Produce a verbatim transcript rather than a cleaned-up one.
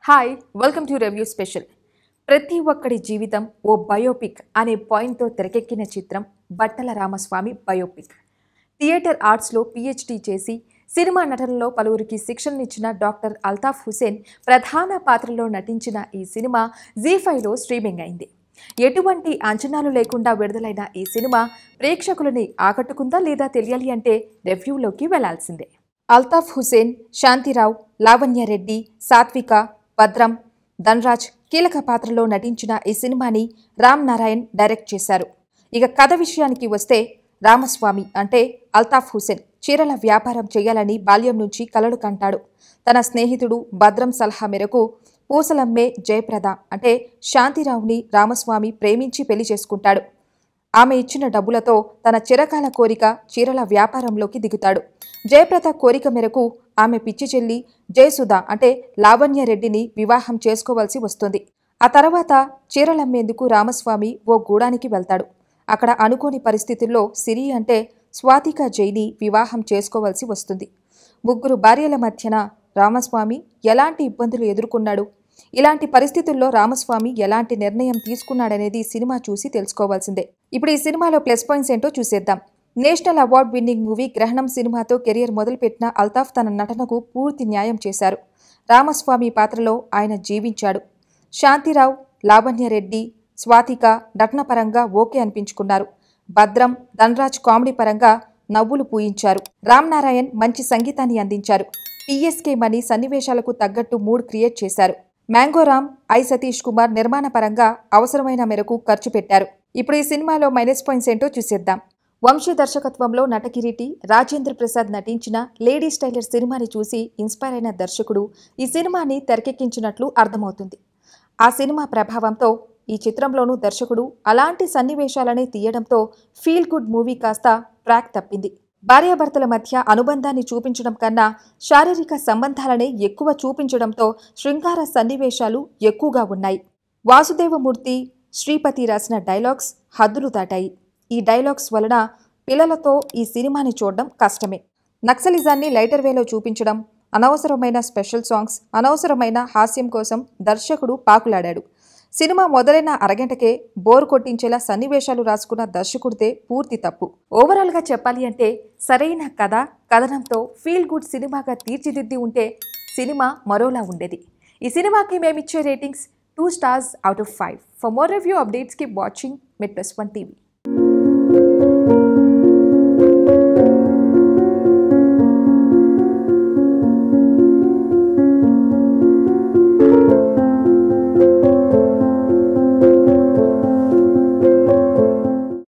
Hi welcome to review special. ప్రతి ఒక్కడి జీవితం ఓ బయోపిక్ అనే పాయింట్తో తెరకెక్కిన చిత్రం బట్టల రామస్వామి బయోపిక్. థియేటర్ ఆర్ట్స్లో పిహెచ్డి చేసి సినిమా నటనలో పలువురికి శిక్షణనిచ్చిన డాక్టర్ అల్తాఫ్ హుసేన్ ప్రధాన పాత్రలో నటించిన ఈ సినిమా జీ ఫైవ్లో స్ట్రీమింగ్ అయింది. ఎటువంటి అంచనాలు లేకుండా విడుదలైన ఈ సినిమా ప్రేక్షకులని ఆకట్టుకుందా లేదా తెలియాలి అంటే రివ్యూలోకి వెళ్లాల్సిందే. అల్తాఫ్ హుసేన్, శాంతి రావ్, లావణ్య రెడ్డి, సాత్విక, భద్రం, ధన్రాజ్ కీలక పాత్రలో నటించిన ఈ సినిమాని రామ్ నారాయణ్ డైరెక్ట్ చేశారు. ఇక కథ విషయానికి వస్తే, రామస్వామి అంటే అల్తాఫ్ హుసేన్ చీరల వ్యాపారం చేయాలని బాల్యం నుంచి కలలు కంటాడు. తన స్నేహితుడు భద్రం సలహా మేరకు పూసలమ్మే జయప్రద అంటే శాంతిరావుని రామస్వామి ప్రేమించి పెళ్లి చేసుకుంటాడు. ఆమె ఇచ్చిన డబ్బులతో తన చిరకాల కోరిక చీరల వ్యాపారంలోకి దిగుతాడు. జయప్రద కోరిక మేరకు ఆమె పిచ్చి చెల్లి జయసుధ అంటే లావణ్య రెడ్డిని వివాహం చేసుకోవాల్సి వస్తుంది. ఆ తర్వాత చీరలమ్మేందుకు రామస్వామి ఓ గూడానికి వెళ్తాడు. అక్కడ అనుకోని పరిస్థితుల్లో సిరి అంటే స్వాతిక జైని వివాహం చేసుకోవాల్సి వస్తుంది. ముగ్గురు భార్యల మధ్యన రామస్వామి ఎలాంటి ఇబ్బందులు ఎదుర్కొన్నాడు, ఇలాంటి పరిస్థితుల్లో రామస్వామి ఎలాంటి నిర్ణయం తీసుకున్నాడనేది సినిమా చూసి తెలుసుకోవాల్సిందే. ఇప్పుడు ఈ సినిమాలో ప్లస్ పాయింట్స్ ఏంటో చూసేద్దాం. నేషనల్ అవార్డ్ విన్నింగ్ మూవీ గ్రహణం సినిమాతో కెరియర్ మొదలుపెట్టిన అల్తాఫ్ తన నటనకు పూర్తి న్యాయం చేశారు. రామస్వామి పాత్రలో ఆయన జీవించాడు. శాంతిరావ్, లావణ్య రెడ్డి, స్వాతిక నటన పరంగా ఓకే అనిపించుకున్నారు. భద్రం, ధన్రాజ్ కామెడీ పరంగా నవ్వులు పూయించారు. రామ్ నారాయణ్ మంచి సంగీతాన్ని అందించారు. పిఎస్కే మనీ సన్నివేశాలకు తగ్గట్టు మూడ్ క్రియేట్ చేశారు. మ్యాంగోరామ్, ఐ సతీష్ కుమార్ నిర్మాణ పరంగా అవసరమైన మేరకు ఖర్చు పెట్టారు. ఇప్పుడు ఈ సినిమాలో మైనస్ పాయింట్స్ ఏంటో చూసేద్దాం. వంశీ దర్శకత్వంలో నటకిరీటి రాజేంద్ర ప్రసాద్ నటించిన లేడీ స్టైలర్ సినిమాని చూసి ఇన్స్పైర్ అయిన దర్శకుడు ఈ సినిమాని తెరకెక్కించినట్లు అర్థమవుతుంది. ఆ సినిమా ప్రభావంతో ఈ చిత్రంలోనూ దర్శకుడు అలాంటి సన్నివేశాలనే తీయడంతో ఫీల్ గుడ్ మూవీ కాస్త ట్రాక్ తప్పింది. భార్యాభర్తల మధ్య అనుబంధాన్ని చూపించడం కన్నా శారీరక సంబంధాలనే ఎక్కువ చూపించడంతో శృంగార సన్నివేశాలు ఎక్కువగా ఉన్నాయి. వాసుదేవమూర్తి, శ్రీపతి రాసిన డైలాగ్స్ హద్దులు దాటాయి. ఈ డైలాగ్స్ వలన పిల్లలతో ఈ సినిమాని చూడడం కష్టమే. నక్సలిజాన్ని లైటర్ వేలో చూపించడం, అనవసరమైన స్పెషల్ సాంగ్స్, అనవసరమైన హాస్యం కోసం దర్శకుడు పాకులాడాడు. సినిమా మొదలైన అరగంటకే బోర్ కొట్టించేలా సన్నివేశాలు రాసుకున్న దర్శకుడితే పూర్తి తప్పు. ఓవరాల్గా చెప్పాలి అంటే సరైన కథ, కథనంతో ఫీల్ గుడ్ సినిమాగా తీర్చిదిద్ది ఉంటే సినిమా మరోలా ఉండేది. ఈ సినిమాకి మేమిచ్చే ratings two stars out of five. For more review updates keep watching MedPlus One T V.